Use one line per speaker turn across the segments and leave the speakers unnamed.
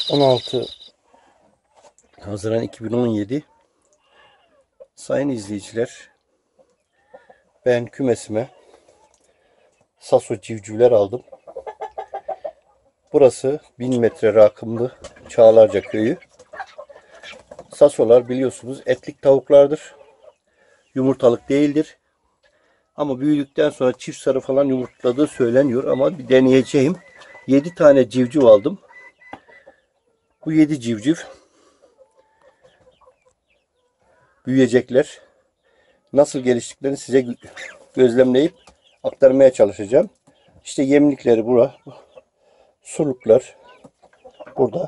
16 Haziran 2017. Sayın izleyiciler, ben kümesime Saso civcivler aldım. Burası 1000 metre rakımlı Çağlarca köyü. Sasolar biliyorsunuz etlik tavuklardır. Yumurtalık değildir. Ama büyüdükten sonra çift sarı falan yumurtladığı söyleniyor ama bir deneyeceğim. 7 tane civciv aldım. Bu 7 civciv büyüyecekler. Nasıl geliştiklerini size gözlemleyip aktarmaya çalışacağım. İşte yemlikleri burada. Suluklar burada.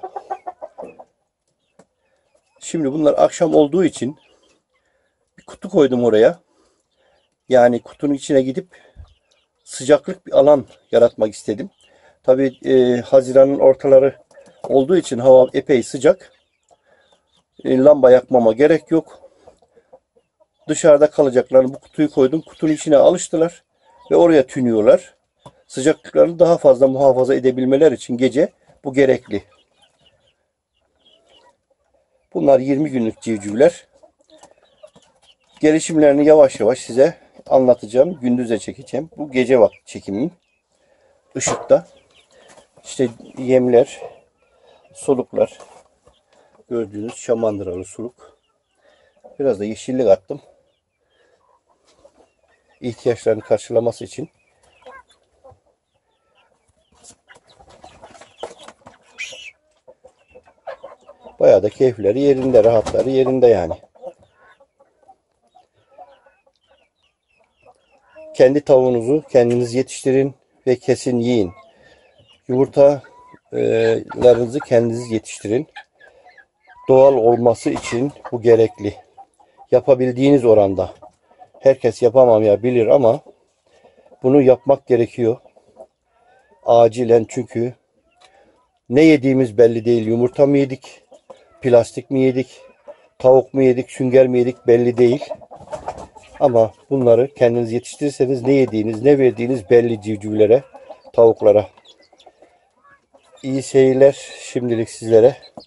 Şimdi bunlar akşam olduğu için bir kutu koydum oraya. Yani kutunun içine gidip sıcaklık bir alan yaratmak istedim. Tabii Haziran'ın ortaları olduğu için hava epey sıcak. Lamba yakmama gerek yok. Dışarıda kalacaklarını bu kutuyu koydum. Kutunun içine alıştılar ve oraya tünüyorlar. Sıcaklıklarını daha fazla muhafaza edebilmeler için gece bu gerekli. Bunlar 20 günlük civcivler. Gelişimlerini yavaş yavaş size anlatacağım. Gündüze çekeceğim. Bu gece vakti çekimim. Işıkta. İşte yemler, soluklar. Gördüğünüz şamandıralı suluk. Biraz da yeşillik attım. İhtiyaçlarını karşılaması için. Bayağı da keyifleri yerinde, rahatları yerinde yani. Kendi tavuğunuzu kendiniz yetiştirin ve kesin yiyin. Yumurtalarınızı kendiniz yetiştirin. Doğal olması için bu gerekli. Yapabildiğiniz oranda. Herkes yapamayabilir ama bunu yapmak gerekiyor. Acilen, çünkü ne yediğimiz belli değil. Yumurta mı yedik? Plastik mi yedik? Tavuk mu yedik? Sünger mi yedik? Belli değil. Ama bunları kendiniz yetiştirirseniz ne yediğiniz, ne verdiğiniz belli civcivlere, tavuklara. İyi seyirler şimdilik sizlere.